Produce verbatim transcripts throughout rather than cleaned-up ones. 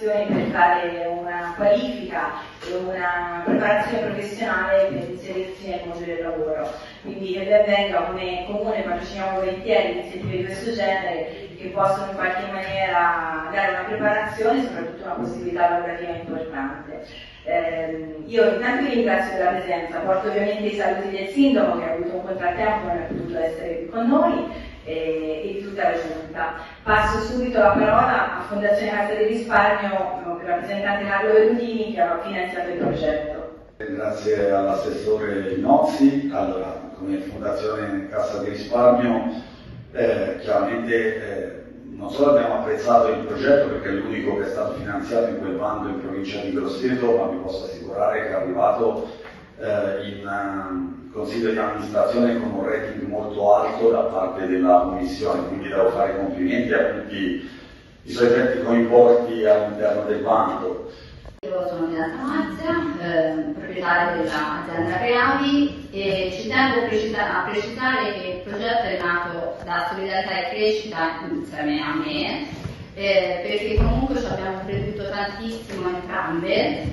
informazioni per fare una qualifica e una preparazione professionale per inserirsi nel mondo del lavoro. Quindi ben venga, come comune patrociniamo volentieri iniziative di questo genere che possono in qualche maniera dare una preparazione e soprattutto una possibilità lavorativa importante. Eh, io intanto vi ringrazio della presenza, porto ovviamente i saluti del sindaco che ha avuto un contrattempo e non è potuto essere qui con noi e, e di tutta la giunta. Passo subito la parola a Fondazione Cassa di Risparmio, il rappresentante Carlo Verudini che ha finanziato il progetto. Grazie all'assessore Nozzi. Allora, come Fondazione Cassa di Risparmio eh, chiaramente eh, non solo abbiamo apprezzato il progetto perché è l'unico che è stato finanziato in quel bando in provincia di Grosseto, ma vi posso assicurare che è arrivato eh, in um, consiglio di amministrazione con un rating molto alto da parte della Commissione, quindi devo fare complimenti a tutti i soggetti coinvolti all'interno del bando. Io sono Milana Marzia, eh, proprietaria dell'azienda Creavi e ci tengo a precisare, a precisare che il progetto è nato da Solidarietà e Crescita insieme a me, eh, perché comunque ci abbiamo creduto tantissimo entrambe,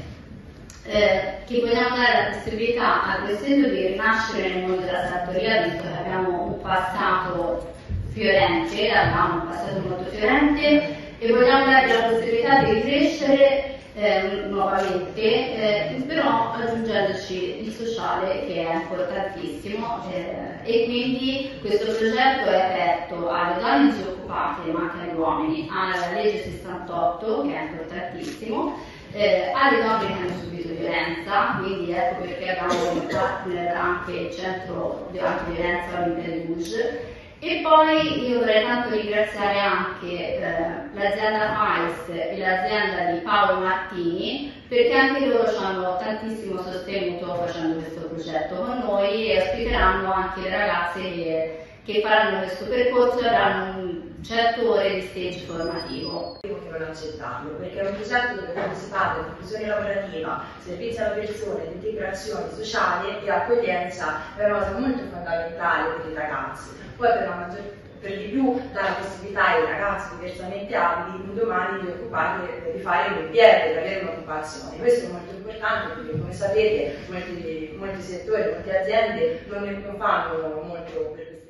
eh, che vogliamo dare la possibilità a Grosseto di rinascere nel mondo della sartoria, visto che abbiamo un passato fiorente, abbiamo un passato molto fiorente e vogliamo dargli la possibilità di ricrescere Eh, nuovamente, eh, però aggiungendoci il sociale che è importantissimo eh, e quindi questo progetto è aperto alle donne disoccupate ma anche agli uomini, alla legge sessantotto che è importantissimo, eh, alle donne che hanno subito violenza, quindi ecco perché abbiamo come partner anche il centro di antiviolenza Olimpia di Rouge. E poi io vorrei tanto ringraziare anche eh, l'azienda A I S e l'azienda di Paolo Martini, perché anche loro ci hanno tantissimo sostenuto facendo questo progetto con noi e ospiteranno anche le ragazze che, che faranno questo percorso e avranno un certo ore di stage formativo. Non accettarlo, perché è un progetto dove si parla di inclusione lavorativa, servizio alla persona, di integrazione sociale e accoglienza è una cosa molto fondamentale per i ragazzi. Poi per, la maggior, per di più dà la possibilità ai ragazzi diversamente abili un domani di occupare, di fare un impiego, di avere un'occupazione. Questo è molto importante perché come sapete molti, molti settori, molte aziende non ne fanno molto per questo.